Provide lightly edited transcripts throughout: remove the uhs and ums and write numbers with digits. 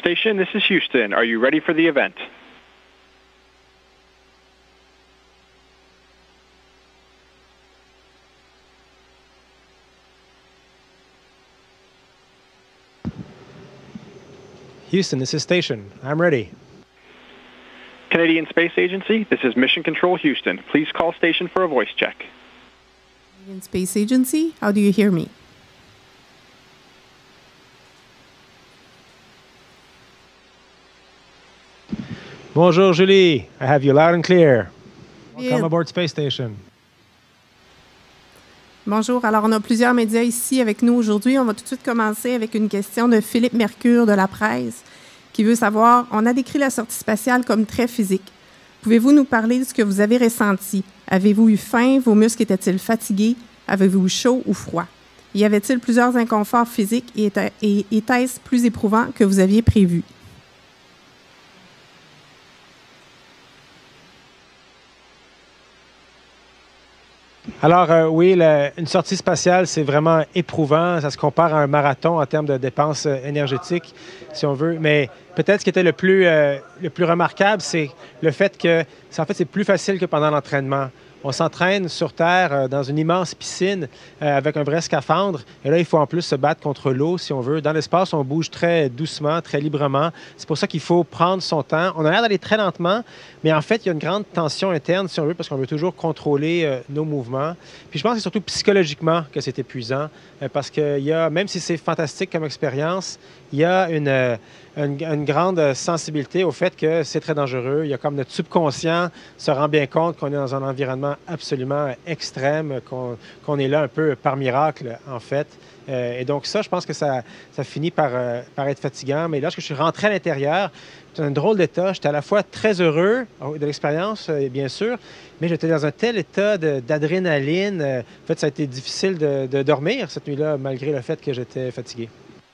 Station, this is Houston. Are you ready for the event? Houston, this is Station. I'm ready. Canadian Space Agency, this is Mission Control Houston. Please call station for a voice check. Canadian Space Agency, how do you hear me? Bonjour, Julie. I have you loud and clear. Good. Welcome aboard Space Station. Bonjour. Alors, on a plusieurs médias ici avec nous aujourd'hui. On va tout de suite commencer avec une question de Philippe Mercure de La Presse qui veut savoir, on a décrit la sortie spatiale comme très physique. Pouvez-vous nous parler de ce que vous avez ressenti? Avez-vous eu faim? Vos muscles étaient-ils fatigués? Avez-vous eu chaud ou froid? Y avait-il plusieurs inconforts physiques et était-ce plus éprouvant que vous aviez prévu? Alors, oui, une sortie spatiale, c'est vraiment éprouvant. Ça se compare à un marathon en termes de dépenses énergétiques, si on veut. Mais peut-être ce qui était le plus remarquable, c'est le fait que, en fait, c'est plus facile que pendant l'entraînement. On s'entraîne sur Terre dans une immense piscine avec un vrai scaphandre. Et là, il faut en plus se battre contre l'eau, si on veut. Dans l'espace, on bouge très doucement, très librement. C'est pour ça qu'il faut prendre son temps. On a l'air d'aller très lentement, mais en fait, il y a une grande tension interne, si on veut, parce qu'on veut toujours contrôler nos mouvements. Puis je pense que c'est surtout psychologiquement que c'est épuisant, parce qu'il y a, même si c'est fantastique comme expérience, il y a une grande sensibilité au fait que c'est très dangereux. Il y a comme notre subconscient se rend bien compte qu'on est dans un environnement absolument extrême, qu'on est là un peu par miracle, en fait. Et donc ça, je pense que ça finit par être fatigant. Mais lorsque je suis rentré à l'intérieur, c'est un drôle d'état. J'étais à la fois très heureux de l'expérience, bien sûr, mais j'étais dans un tel état d'adrénaline. En fait, ça a été difficile de dormir cette nuit-là, malgré le fait que j'étais fatigué.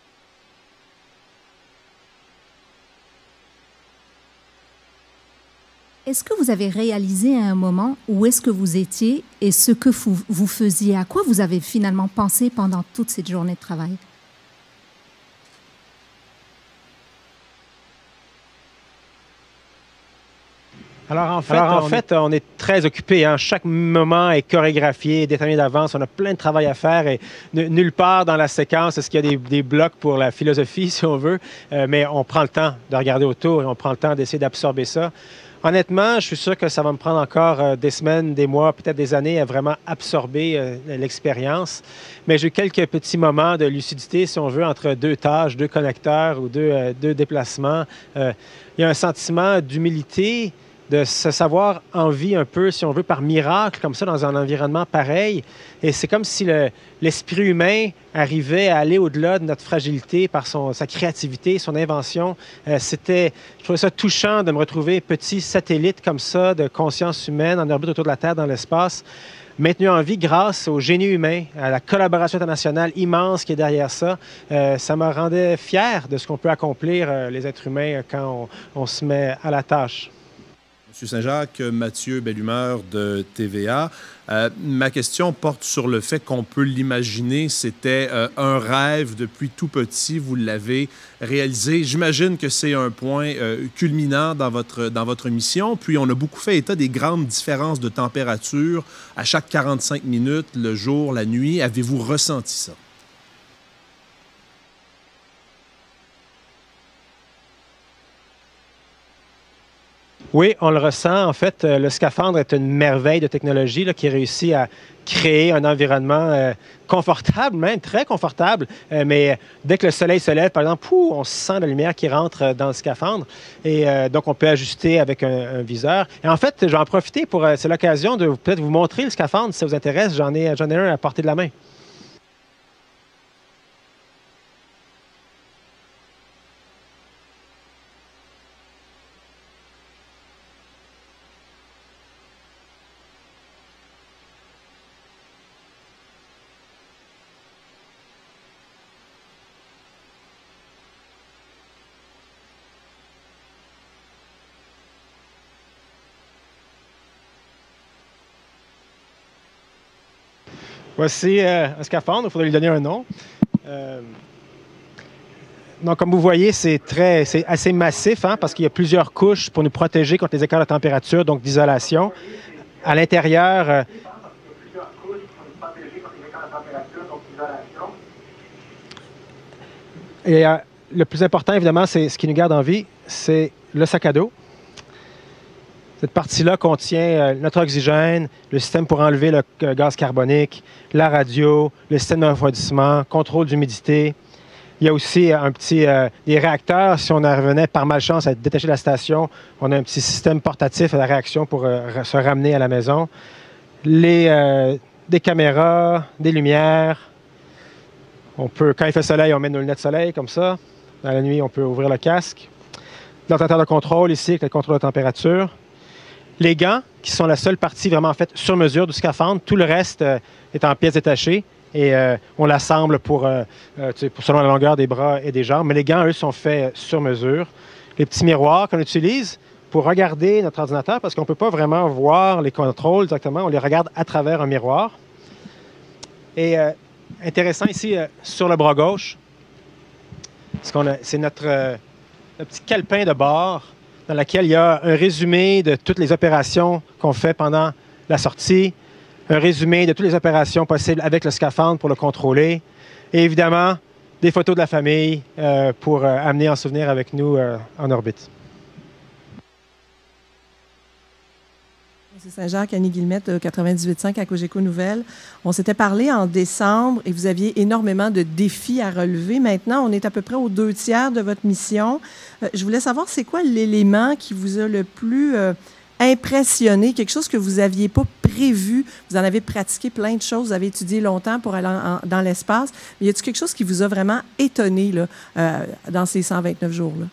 Est-ce que vous avez réalisé à un moment où est-ce que vous étiez et ce que vous faisiez? À quoi vous avez finalement pensé pendant toute cette journée de travail? Alors en fait, on est très occupé. Hein? Chaque moment est chorégraphié, déterminé d'avance. On a plein de travail à faire et nulle part dans la séquence est-ce qu'il y a des blocs pour la philosophie, si on veut. Mais on prend le temps de regarder autour et on prend le temps d'essayer d'absorber ça. Honnêtement, je suis sûr que ça va me prendre encore des semaines, des mois, peut-être des années à vraiment absorber l'expérience. Mais j'ai eu quelques petits moments de lucidité, si on veut, entre deux tâches, deux connecteurs ou deux déplacemmes. Il y a un sentiment d'humilité, de se savoir en vie un peu, si on veut, par miracle, comme ça, dans un environnement pareil. Et c'est comme si l'esprit humain arrivait à aller au-delà de notre fragilité par sa créativité, son invention. Je trouvais ça touchant de me retrouver petit satellite comme ça, de conscience humaine, en orbite autour de la Terre dans l'espace, maintenu en vie grâce au génie humain, à la collaboration internationale immense qui est derrière ça. Ça me rendait fier de ce qu'on peut accomplir, les êtres humains, quand on se met à la tâche. Monsieur Saint-Jacques, Mathieu Bellumeur de TVA. Ma question porte sur le fait qu'on peut l'imaginer. C'était un rêve depuis tout petit. Vous l'avez réalisé. J'imagine que c'est un point culminant dans votre mission. Puis, on a beaucoup fait état des grandes différences de température à chaque 45 minutes, le jour, la nuit. Avez-vous ressenti ça? Oui, on le ressent. En fait, le scaphandre est une merveille de technologie là, qui réussit à créer un environnement confortable, même très confortable. Mais dès que le soleil se lève, par exemple, on sent la lumière qui rentre dans le scaphandre. Et donc, on peut ajuster avec un viseur. Et en fait, je vais en profiter pour... c'est l'occasion de peut-être vous montrer le scaphandre, si ça vous intéresse. J'en ai un à portée de la main. Voici un scaphandre, il faudrait lui donner un nom. Donc, comme vous voyez, c'est assez massif hein, parce qu'il y a plusieurs couches pour nous protéger contre les écarts de température, donc d'isolation. À l'intérieur, et le plus important, évidemment, c'est ce qui nous garde en vie, c'est le sac à dos. Cette partie-là contient notre oxygène, le système pour enlever le gaz carbonique, la radio, le système de refroidissement, contrôle d'humidité. Il y a aussi des réacteurs. Si on revenait par malchance à être détaché de la station, on a un petit système portatif à la réaction pour se ramener à la maison. Des caméras, des lumières. Quand il fait soleil, on met nos lunettes de soleil comme ça. Dans la nuit, on peut ouvrir le casque. L'ordinateur de contrôle ici avec le contrôle de température. Les gants, qui sont la seule partie vraiment faite sur mesure du scaphandre. Tout le reste est en pièces détachées et on l'assemble selon la longueur des bras et des jambes. Mais les gants, eux, sont faits sur mesure. Les petits miroirs qu'on utilise pour regarder notre ordinateur parce qu'on ne peut pas vraiment voir les contrôles exactement. On les regarde à travers un miroir. Et intéressant ici, sur le bras gauche, c'est notre petit calepin de bord dans lequel il y a un résumé de toutes les opérations qu'on fait pendant la sortie, un résumé de toutes les opérations possibles avec le scaphandre pour le contrôler, et évidemment, des photos de la famille pour amener en souvenir avec nous en orbite. M. Saint-Jacques, Annie Guillemette, 98.5 à Cogeco Nouvelles. On s'était parlé en décembre et vous aviez énormément de défis à relever. Maintenant, on est à peu près aux 2/3 de votre mission. Je voulais savoir, c'est quoi l'élément qui vous a le plus impressionné, quelque chose que vous n'aviez pas prévu? Vous en avez pratiqué plein de choses, vous avez étudié longtemps pour aller dans l'espace. Mais y a-t-il quelque chose qui vous a vraiment étonné là, dans ces 129 jours-là?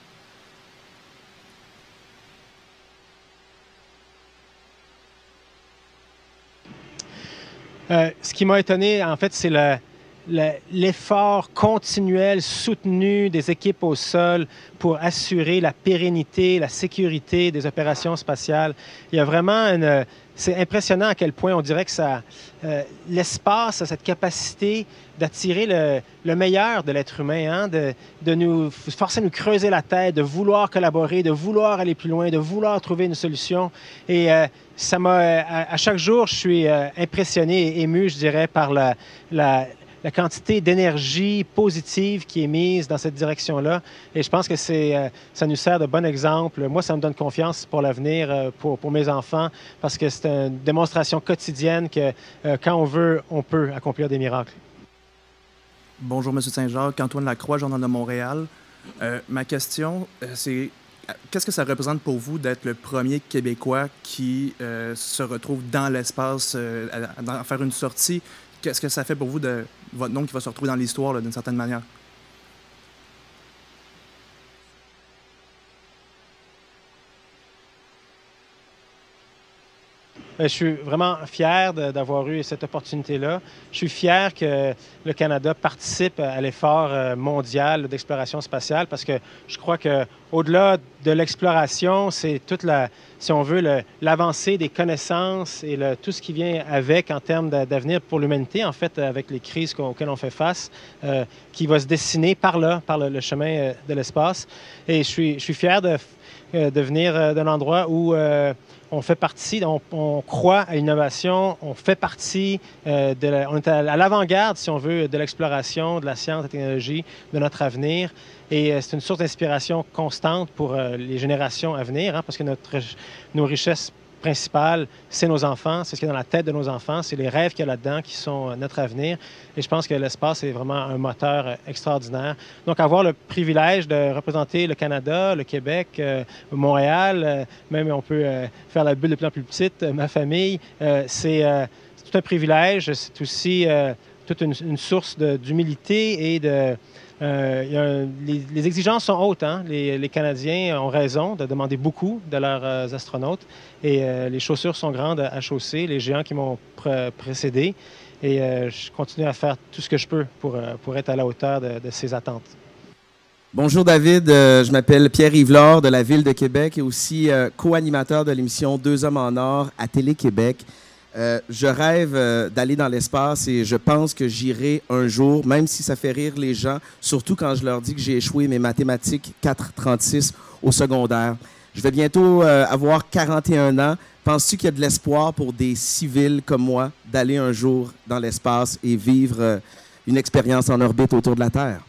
Ce qui m'a étonné, en fait, c'est l'effort continuel, soutenu des équipes au sol pour assurer la pérennité, la sécurité des opérations spatiales. Il y a vraiment c'est impressionnant à quel point on dirait que l'espace a cette capacité d'attirer le meilleur de l'être humain, hein, de nous forcer à nous creuser la tête, de vouloir collaborer, de vouloir aller plus loin, de vouloir trouver une solution. Et ça à chaque jour, je suis impressionné et ému, je dirais, par la quantité d'énergie positive qui est mise dans cette direction-là. Et je pense que ça nous sert de bon exemple. Moi, ça me donne confiance pour l'avenir, pour mes enfants, parce que c'est une démonstration quotidienne que quand on veut, on peut accomplir des miracles. Bonjour, M. Saint-Jacques. Antoine Lacroix, Journal de Montréal. Ma question, c'est qu'est-ce que ça représente pour vous d'être le premier Québécois qui se retrouve dans l'espace, à faire une sortie? Qu'est-ce que ça fait pour vous de votre nom qui va se retrouver dans l'histoire d'une certaine manière? Je suis vraiment fier d'avoir eu cette opportunité-là. Je suis fier que le Canada participe à l'effort mondial d'exploration spatiale parce que je crois qu'au-delà de l'exploration, c'est toute si on veut, l'avancée des connaissances et tout ce qui vient avec en termes d'avenir pour l'humanité, en fait, avec les crises auxquelles on fait face, qui va se dessiner par le chemin de l'espace. Et je suis fier de venir d'un endroit où on fait partie, on croit à l'innovation, on fait partie, on est à l'avant-garde, si on veut, de l'exploration, de la science, de la technologie, de notre avenir. Et c'est une source d'inspiration constante pour les générations à venir, hein, parce que nos richesses principales, c'est nos enfants, c'est ce qui est dans la tête de nos enfants, c'est les rêves qu'il y a là-dedans qui sont notre avenir. Et je pense que l'espace est vraiment un moteur extraordinaire. Donc, avoir le privilège de représenter le Canada, le Québec, Montréal, même on peut faire la bulle de plus en plus petite, ma famille, c'est tout un privilège. C'est aussi toute une source d'humilité et les exigences sont hautes. Hein? Les Canadiens ont raison de demander beaucoup de leurs astronautes et les chaussures sont grandes à chausser, les géants qui m'ont précédé. Et je continue à faire tout ce que je peux pour être à la hauteur de ces attentes. Bonjour David, je m'appelle Pierre-Yves Laure de la Ville de Québec et aussi co-animateur de l'émission Deux hommes en or à Télé-Québec. Je rêve d'aller dans l'espace et je pense que j'irai un jour, même si ça fait rire les gens, surtout quand je leur dis que j'ai échoué mes mathématiques 4,36 au secondaire. Je vais bientôt avoir 41 ans. Penses-tu qu'il y a de l'espoir pour des civils comme moi d'aller un jour dans l'espace et vivre une expérience en orbite autour de la Terre?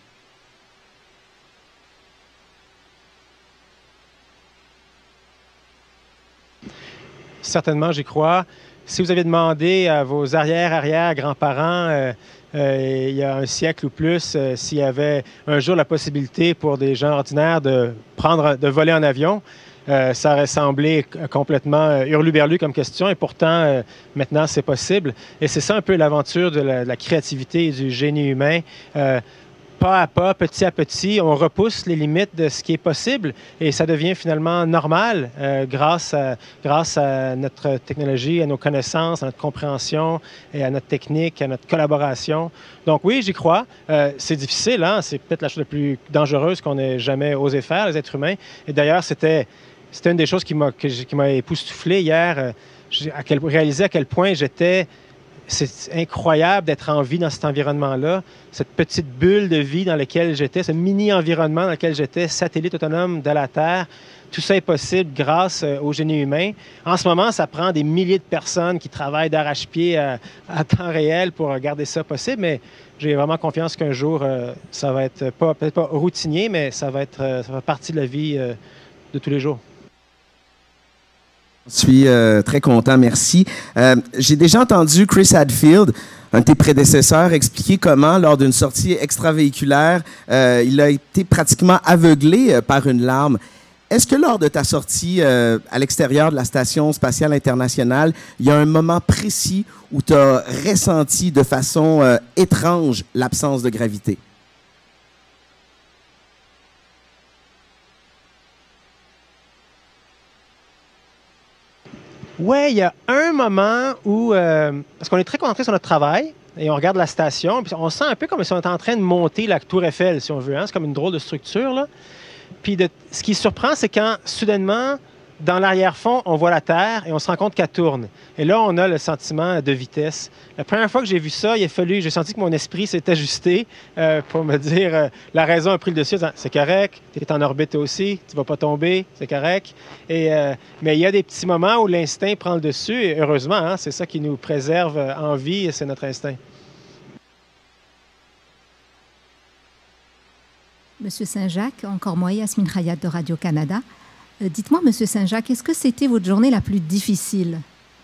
Certainement, j'y crois. Si vous aviez demandé à vos arrière-arrière-grands-parents il y a un siècle ou plus s'il y avait un jour la possibilité pour des gens ordinaires de voler en avion, ça aurait semblé complètement hurluberlu comme question et pourtant, maintenant, c'est possible. Et c'est ça un peu l'aventure de la créativité et du génie humain. Pas à pas, petit à petit, on repousse les limites de ce qui est possible et ça devient finalement normal grâce à notre technologie, à nos connaissances, à notre compréhension et à notre technique, à notre collaboration. Donc oui, j'y crois. C'est difficile, hein? C'est peut-être la chose la plus dangereuse qu'on ait jamais osé faire, les êtres humains. Et d'ailleurs, c'était une des choses qui m'a époustouflé hier, réaliser à quel point c'est incroyable d'être en vie dans cet environnement-là, cette petite bulle de vie dans laquelle j'étais, ce mini-environnement dans lequel j'étais, satellite autonome de la Terre. Tout ça est possible grâce au génie humain. En ce moment, ça prend des milliers de personnes qui travaillent d'arrache-pied à temps réel pour garder ça possible, mais j'ai vraiment confiance qu'un jour, ça va être peut-être pas routinier, mais ça va faire partie de la vie de tous les jours. Je suis très content, merci. J'ai déjà entendu Chris Hadfield, un de tes prédécesseurs, expliquer comment, lors d'une sortie extravéhiculaire, il a été pratiquement aveuglé par une larme. Est-ce que lors de ta sortie à l'extérieur de la Station spatiale internationale, il y a un moment précis où tu as ressenti de façon étrange l'absence de gravité? Oui, il y a un moment où, parce qu'on est très concentré sur notre travail et on regarde la station, puis on sent un peu comme si on était en train de monter la tour Eiffel, si on veut. Hein? C'est comme une drôle de structure, là. Puis ce qui surprend, c'est quand, soudainement, dans l'arrière-fond, on voit la Terre et on se rend compte qu'elle tourne. Et là, on a le sentiment de vitesse. La première fois que j'ai vu ça, j'ai senti que mon esprit s'est ajusté pour me dire, la raison a pris le dessus. C'est correct, tu es en orbite aussi, tu vas pas tomber, c'est correct. Mais il y a des petits moments où l'instinct prend le dessus et heureusement, hein, c'est ça qui nous préserve en vie, c'est notre instinct. Monsieur Saint-Jacques, encore moi, Yasmine Khayat de Radio-Canada. Dites-moi, Monsieur Saint-Jacques, est-ce que c'était votre journée la plus difficile?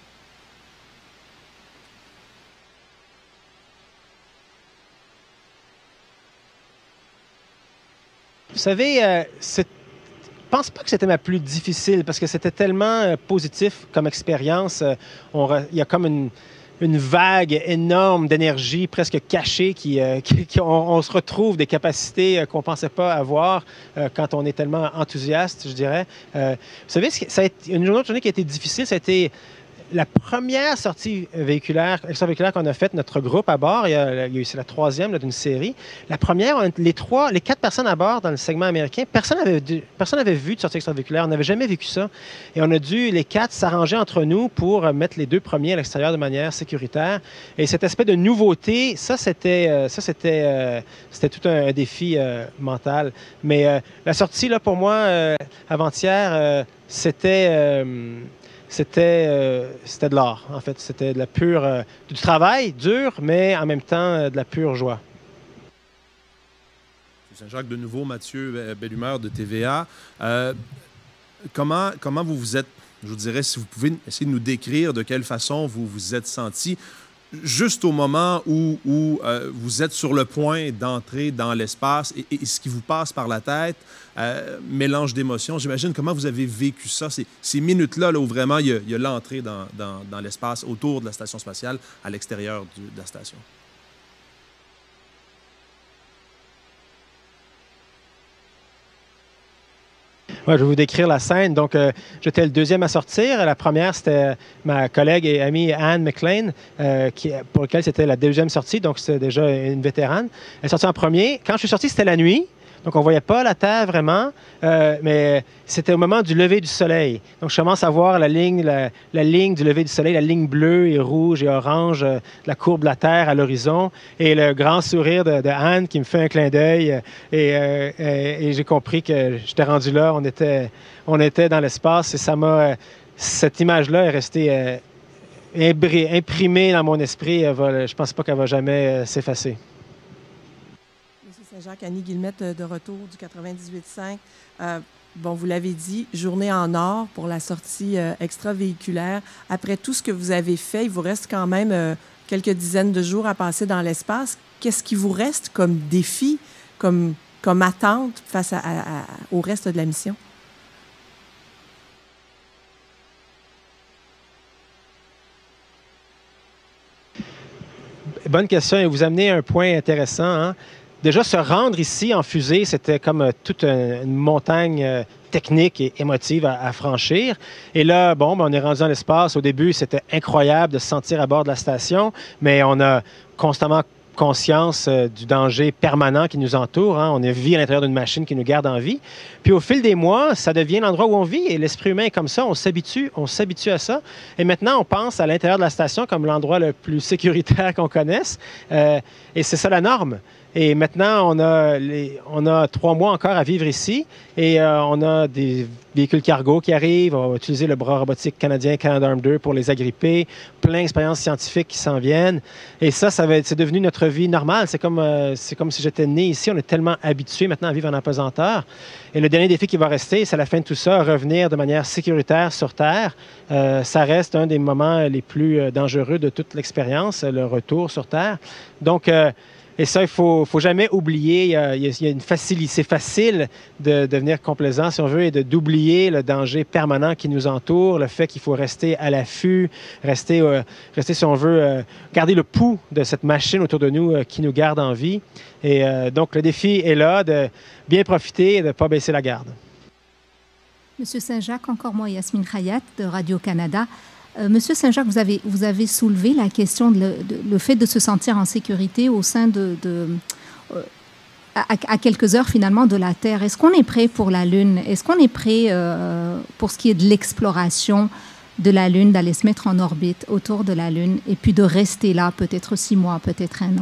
Vous savez, je ne pense pas que c'était ma plus difficile parce que c'était tellement positif comme expérience. Il y a comme une vague énorme d'énergie presque cachée on se retrouve des capacités qu'on ne pensait pas avoir quand on est tellement enthousiaste, je dirais. Vous savez, une autre journée qui a été difficile, ça a été la première sortie extravéhiculaire qu'on a faite, notre groupe à bord, c'est la troisième d'une série. La première, les 4 personnes à bord dans le segment américain, personne n'avait vu de sortie extravéhiculaire, on n'avait jamais vécu ça. Et on a dû, les 4, s'arranger entre nous pour mettre les 2 premiers à l'extérieur de manière sécuritaire. Et cet aspect de nouveauté, c'était tout un défi mental. Mais la sortie, là, pour moi, avant-hier, c'était de l'art, en fait. C'était de la pure... du travail dur, mais en même temps, de la pure joie. Saint-Jacques, de nouveau, Mathieu Bellumeur de TVA. Comment vous vous êtes... Je vous dirais, si vous pouvez essayer de nous décrire de quelle façon vous vous êtes senti juste au moment où vous êtes sur le point d'entrer dans l'espace et ce qui vous passe par la tête, mélange d'émotions. J'imagine comment vous avez vécu ça, ces minutes-là là, où vraiment il y a l'entrée dans l'espace autour de la station spatiale, à l'extérieur de la station. Ouais, je vais vous décrire la scène. Donc, j'étais le deuxième à sortir. La première, c'était ma collègue et amie Anne McLean, pour laquelle c'était la deuxième sortie. Donc, c'était déjà une vétérane. Elle est sortie en premier. Quand je suis sorti, c'était la nuit. Donc, on ne voyait pas la Terre vraiment, mais c'était au moment du lever du soleil. Donc, je commence à voir la ligne du lever du soleil, la ligne bleue et rouge et orange de la courbe de la Terre à l'horizon, et le grand sourire de Anne qui me fait un clin d'œil. Et j'ai compris que j'étais rendu là, on était dans l'espace, et cette image-là est restée imprimée dans mon esprit. Je ne pense pas qu'elle va jamais s'effacer. Monsieur Saint-Jacques, Annie Guillemette de retour du 98.5. Bon, vous l'avez dit, journée en or pour la sortie extravéhiculaire. Après tout ce que vous avez fait, il vous reste quand même quelques dizaines de jours à passer dans l'espace. Qu'est-ce qui vous reste comme défi, comme attente face au reste de la mission? Bonne question, et vous amenez un point intéressant, hein? Déjà, se rendre ici en fusée, c'était comme toute une montagne technique et émotive à franchir. Et là, bon, on est rendu dans l'espace. Au début, c'était incroyable de se sentir à bord de la station, mais on a constamment conscience du danger permanent qui nous entoure, hein? On vit à l'intérieur d'une machine qui nous garde en vie. Puis au fil des mois, ça devient l'endroit où on vit, et l'esprit humain est comme ça, on s'habitue à ça. Et maintenant, on pense à l'intérieur de la station comme l'endroit le plus sécuritaire qu'on connaisse. Et c'est ça la norme. Et maintenant, on a 3 mois encore à vivre ici, et on a des véhicules cargo qui arrivent. On va utiliser le bras robotique canadien Canadarm2 pour les agripper. Plein d'expériences scientifiques qui s'en viennent. Et c'est devenu notre vie normale. C'est comme si j'étais né ici. On est tellement habitués maintenant à vivre en apesanteur. Et le dernier défi qui va rester, c'est à la fin de tout ça, revenir de manière sécuritaire sur Terre. Ça reste un des moments les plus dangereux de toute l'expérience, le retour sur Terre. Donc, et ça, il faut jamais oublier. C'est facile de devenir complaisant, si on veut, et d'oublier le danger permanent qui nous entoure, le fait qu'il faut rester à l'affût, rester, si on veut, garder le pouls de cette machine autour de nous qui nous garde en vie. Et donc, le défi est là, de bien profiter et de ne pas baisser la garde. Monsieur Saint-Jacques, encore moi, Yasmine Khayat de Radio-Canada. Monsieur Saint-Jacques, vous avez soulevé la question le fait de se sentir en sécurité au sein à quelques heures finalement de la Terre. Est-ce qu'on est prêt pour la Lune? Est-ce qu'on est prêt pour ce qui est de l'exploration de la Lune, d'aller se mettre en orbite autour de la Lune et puis de rester là peut-être 6 mois, peut-être 1 an?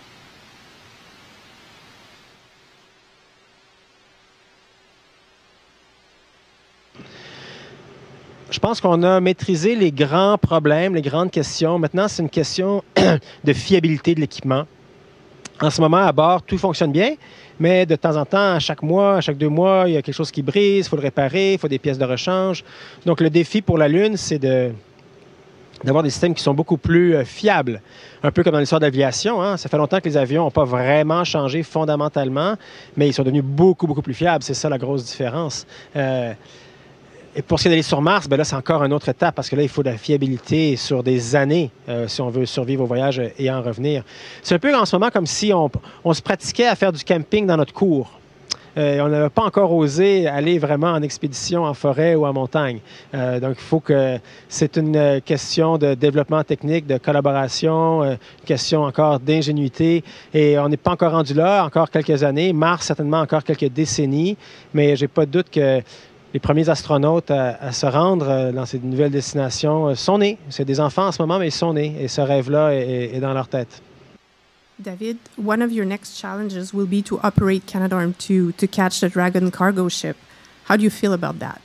Je pense qu'on a maîtrisé les grands problèmes, les grandes questions. Maintenant, c'est une question de fiabilité de l'équipement. En ce moment, à bord, tout fonctionne bien, mais de temps en temps, à chaque mois, à chaque 2 mois, il y a quelque chose qui brise, il faut le réparer, il faut des pièces de rechange. Donc, le défi pour la Lune, c'est d'avoir des systèmes qui sont beaucoup plus fiables. Un peu comme dans l'histoire de l'aviation, hein? Ça fait longtemps que les avions n'ont pas vraiment changé fondamentalement, mais ils sont devenus beaucoup, beaucoup plus fiables. C'est ça la grosse différence. Et pour ce qui est d'aller sur Mars, bien là, c'est encore une autre étape parce que là, il faut de la fiabilité sur des années si on veut survivre au voyage et en revenir. C'est un peu en ce moment comme si on se pratiquait à faire du camping dans notre cour. On n'avait pas encore osé aller vraiment en expédition en forêt ou en montagne. Donc, il faut que c'est une question de développement technique, de collaboration, une question encore d'ingénuité. Et on n'est pas encore rendu là, encore quelques années. Mars, certainement encore quelques décennies. Mais je n'ai pas de doute que les premiers astronautes à se rendre dans ces nouvelles destinations sont nés. C'est des enfants en ce moment, mais ils sont nés. Et ce rêve-là est dans leur tête. David, one of your next challenges will be to operate Canadarm2 to catch the Dragon cargo ship. How do you feel about that?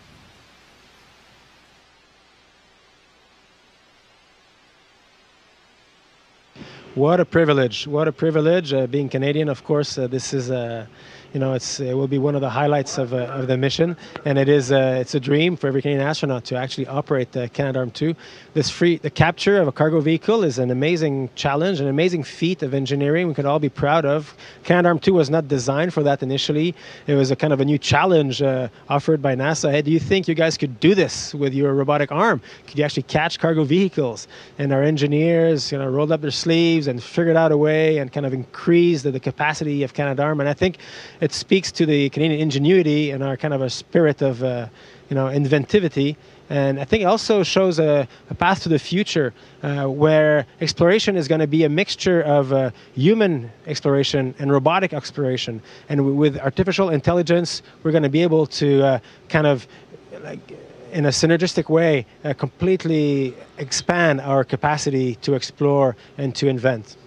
What a privilege. What a privilege. Being Canadian, of course, this is... it will be one of the highlights of the mission, and it's a dream for every Canadian astronaut to actually operate Canadarm2. The capture of a cargo vehicle is an amazing challenge, an amazing feat of engineering we could all be proud of. Canadarm2 was not designed for that initially. It was a kind of a new challenge offered by NASA. Hey, do you think you guys could do this with your robotic arm? Could you actually catch cargo vehicles? And our engineers rolled up their sleeves and figured out a way and kind of increased the capacity of Canadarm. And I think it speaks to the Canadian ingenuity and our kind of a spirit of inventivity. And I think it also shows a path to the future where exploration is going to be a mixture of human exploration and robotic exploration. And with artificial intelligence, we're going to be able to in a synergistic way, completely expand our capacity to explore and to invent.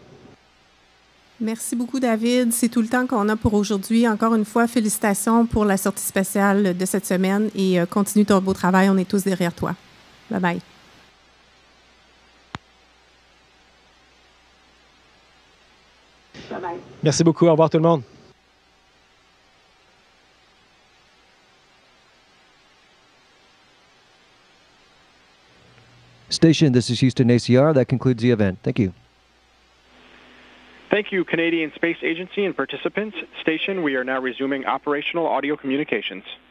Merci beaucoup, David. C'est tout le temps qu'on a pour aujourd'hui. Encore une fois, félicitations pour la sortie spatiale de cette semaine et continue ton beau travail. On est tous derrière toi. Bye-bye. Bye-bye. Merci beaucoup. Au revoir tout le monde. Station, this is Houston ACR. That concludes the event. Thank you. Thank you, Canadian Space Agency and participants. Station, we are now resuming operational audio communications.